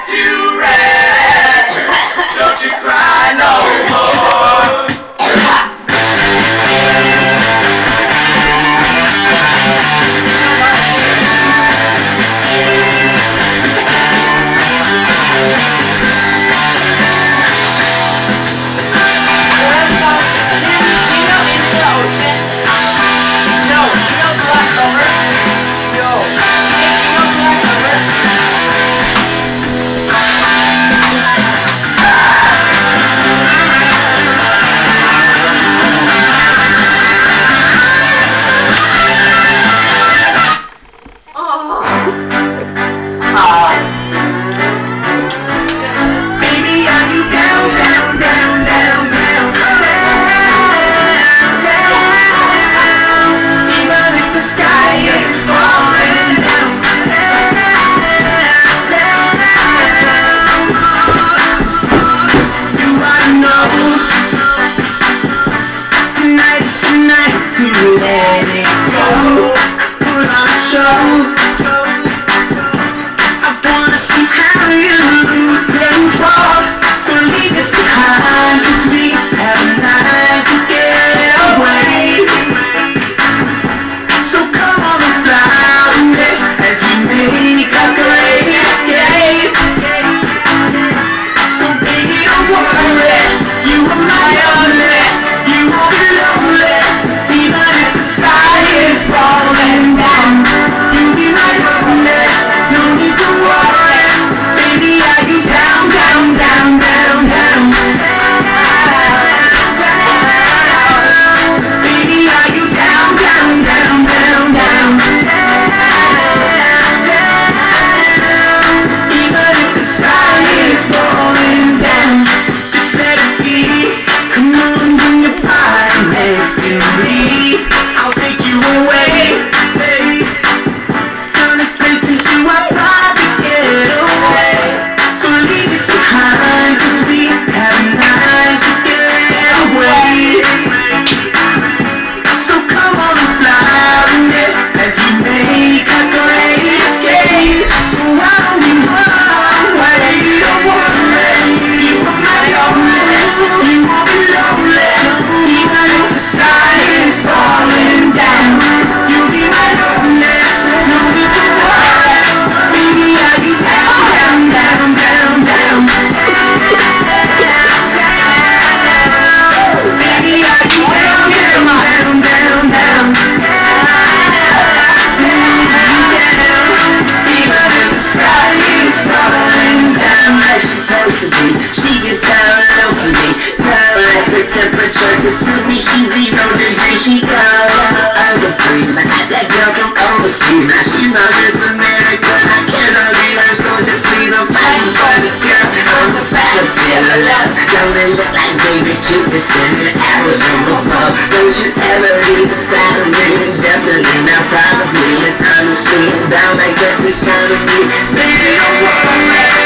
to rest. Don't you cry no more. Let it go, put on a show. I wanna see how you lose control. So leave it behind, 'cause we have a night to get away. So come on and fly with me as we make a great escape. So baby, don't worry, you are my only, you won't be lonely. Even if the sky is falling down, you'll be right on there. No need to worry, baby. Are you down, down, down, down, down? Baby, are you down, down, down, down, down? Even if the sky is falling down, just let it be. Come on, bring your body next to me. I'll take you away, babe. Turn this place into a private getaway. So leave it behind, 'cause we have a night to get away. So come on and fly with me as we make a great escape. So why don't we run away? Don't worry, you are my only, you won't be lonely. Even if the sky is falling down, you'll be right on there. No need to worry, baby. Are you down, down, down, down, down? Baby, are you down, down, down, down, down? Even if the sky is falling down, like she's supposed to be, she gets down low for me. Down like her temperature to suit me. She's 0 degrees, she got overfreeze. I got that girl from overseas. Now she knows America. I cannot read her, so just please I'm fighting for this girl. I'm the battlefield of love. Don't it look like baby Cupid sends her arrows from above? Don't you ever leave the side of me. It's definitely not proud of me. It's honestly down like that this kind of me. Baby, don't worry.